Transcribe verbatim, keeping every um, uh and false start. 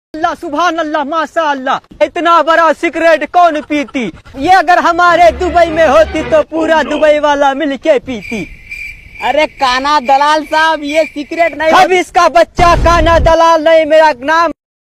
अल्लाह सुभान अल्लाह माशा अल्लाह, इतना बड़ा सिगरेट कौन पीती? ये अगर हमारे दुबई में होती तो पूरा दुबई वाला मिलके पीती। अरे काना दलाल साहब, ये सिगरेट नहीं। अब इसका बच्चा काना दलाल नहीं, मेरा नाम